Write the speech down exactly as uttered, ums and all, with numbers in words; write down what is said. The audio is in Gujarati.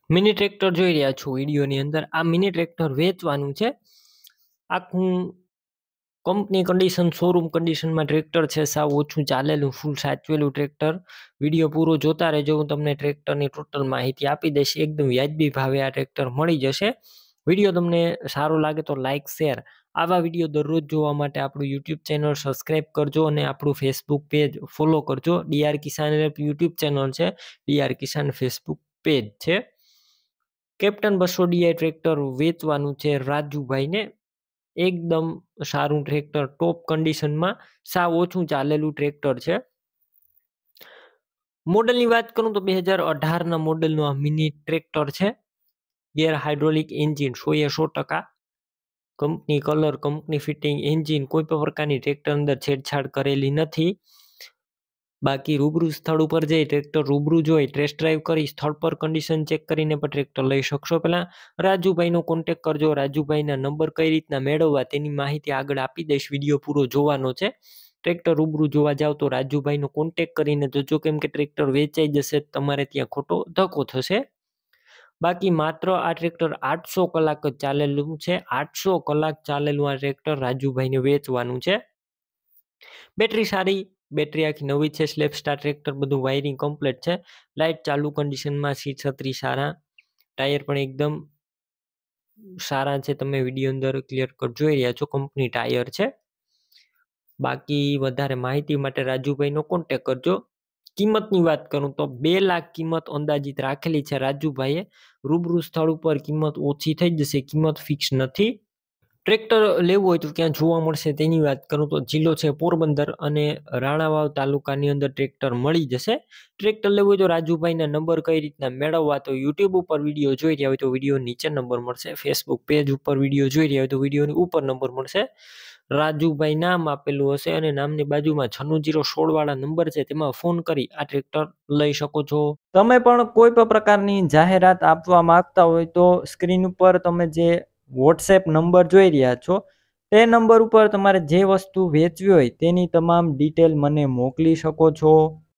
મિની ટ્રેક્ટર જોઈ રહ્યા છો વિડીયોની અંદર. આ મિની ટ્રેક્ટર વેચવાનું છે. આખું કંપની કન્ડિશન, શોરૂમ કન્ડિશનમાં ટ્રેક્ટર છે. સાવ ઓછું ચાલેલું, ફૂલ સાચવેલું ટ્રેક્ટર. વિડીયો પૂરો જોતા રહેજો, હું તમને ટ્રેક્ટરની ટોટલ માહિતી આપી દઈશ. એકદમ વ્યાજબી ભાવે આ ટ્રેક્ટર મળી જશે. વિડીયો તમને સારો લાગે તો લાઇક, શેર. આવા વિડીયો દરરોજ જોવા માટે આપણું યુટ્યુબ ચેનલ સબસ્ક્રાઇબ કરજો અને આપણું ફેસબુક પેજ ફોલો કરજો. ડીઆર કિસાન યુટ્યુબ ચેનલ છે, ડીઆર કિસાન ફેસબુક પેજ છે. કેપ્ટન બસો ડીઆઈ ટ્રેક્ટર વેચવાનું છે રાજુભાઈને. એકદમ સારું ટ્રેક્ટર, ટોપ કન્ડિશનમાં, સાવ ઓછું ચાલેલું ટ્રેક્ટર છે. મોડલની વાત કરું તો બે હજાર અઢાર ના મોડલનું આ મિની ટ્રેક્ટર છે. ગેર હાઇડ્રોલિક એન્જિન સો એ સો ટકા company colour, company fitting engine, કોઈ પણ પ્રકારની ટ્રેક્ટર અંદર છેડછાડ કરેલી નથી. બાકી રૂબરૂ સ્થળ ઉપર જઈ ટ્રેક્ટર રૂબરૂ જોઈ ટેસ્ટ ડ્રાઈવ કરી સ્થળ પર કન્ડિશન ચેક કરીને પણ ટ્રેક્ટર લઈ શકશો. પહેલા રાજુભાઈનો કોન્ટેક કરજો. રાજુભાઈના નંબર કઈ રીતના મેળવવા તેની માહિતી આગળ આપી દઈશ. વિડીયો પૂરો જોવાનો છે. ટ્રેક્ટર રૂબરૂ જોવા જાવ તો રાજુભાઈનો કોન્ટેક કરીને જોજો, કેમ કે ટ્રેક્ટર વેચાઈ જશે તમારે ત્યાં ખોટો ધક્કો થશે. બાકી માત્ર આ ટ્રેક્ટર આઠસો કલાક જ ચાલેલું છે. આઠસો કલાક ચાલેલું આ ટ્રેક્ટર રાજુભાઈને વેચવાનું છે. બેટરી સારી, બેટરી આખી નવી છે. સ્લેપ સ્ટાર ટ્રેક્ટર, બધું વાયરિંગ કમ્પ્લીટ છે. લાઇટ ચાલુ કન્ડિશનમાં, સીટ છત્રી સારા, ટાયર પણ એકદમ સારા છે. તમે વિડીયો અંદર ક્લિયર કટ જોઈ રહ્યા છો, કંપની ટાયર છે. બાકી વધારે માહિતી માટે રાજુભાઈનો કોન્ટેક કરજો. કિંમતની વાત કરું તો બે લાખ કિંમત અંદાજિત રાખેલી છે રાજુભાઈએ. રૂબરૂ સ્થળ ઉપર કિંમત ઓછી થઈ જશે, કિંમત ફિક્સ નથી. ટ્રેક્ટર લેવું હોય તો ક્યાં જોવા મળશે તેની વાત કરું તો જિલ્લો છે પોરબંદર અને રાણાવાવ તાલુકાની અંદર ટ્રેક્ટર મળી જશે. ટ્રેક્ટર લેવું હોય તો રાજુભાઈના નંબર કઈ રીતના મેળવવા, તો યુટ્યુબ ઉપર વિડીયો જોઈ રહ્યા હોય તો વિડીયો નીચે નંબર મળશે. ફેસબુક પેજ ઉપર વિડીયો જોઈ રહ્યા હોય તો વિડીયોની ઉપર નંબર મળશે. રાજુભાઈ નામ આપેલું હશે અને નામની બાજુમાં છન્નું જીરો સોળ વાળા નંબર છે, તેમાં ફોન કરી આ ટ્રેક્ટર લઈ શકો છો. તમે પણ કોઈ પણ પ્રકારની જાહેરાત આપવા માંગતા હોય તો સ્ક્રીન ઉપર તમે જે વોટ્સએપ નંબર જોઈ રહ્યા છો તે નંબર ઉપર તમારે જે વસ્તુ વેચવી હોય તેની તમામ ડિટેલ મને મોકલી શકો છો.